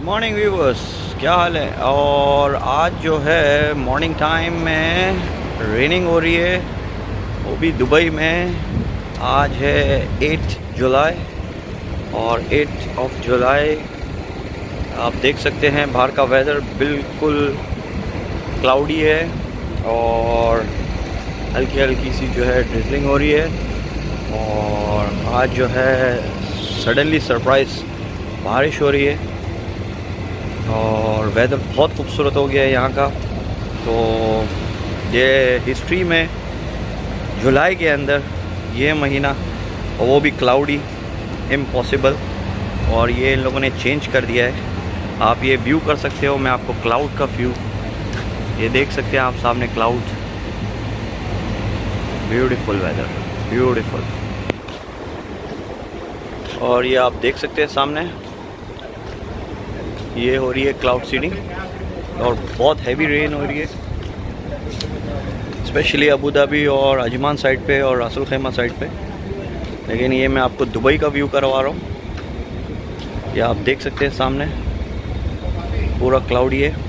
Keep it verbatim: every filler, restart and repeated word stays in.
Morning viewers, क्या हाल है। और आज जो है मॉर्निंग टाइम में रेनिंग हो रही है, वो भी दुबई में। आज है एट जुलाई और एट ऑफ जुलाई आप देख सकते हैं बाहर का वेदर बिल्कुल क्लाउडी है और हल्की हल्की सी जो है ड्रिजलिंग हो रही है। और आज जो है सडनली सरप्राइज बारिश हो रही है और वेदर बहुत खूबसूरत हो गया है यहाँ का। तो ये हिस्ट्री में जुलाई के अंदर ये महीना और वो भी क्लाउडी, इम्पॉसिबल। और ये इन लोगों ने चेंज कर दिया है। आप ये व्यू कर सकते हो, मैं आपको क्लाउड का व्यू ये देख सकते हैं आप सामने, क्लाउड, ब्यूटीफुल वेदर, ब्यूटीफुल। और ये आप देख सकते हैं सामने, ये हो रही है क्लाउड सीडिंग और बहुत हैवी रेन हो रही है, स्पेशली अबू धाबी और अजमान साइड पे और रासुल खैमा साइड पे। लेकिन ये मैं आपको दुबई का व्यू करवा रहा हूँ। ये आप देख सकते हैं सामने पूरा क्लाउडी है।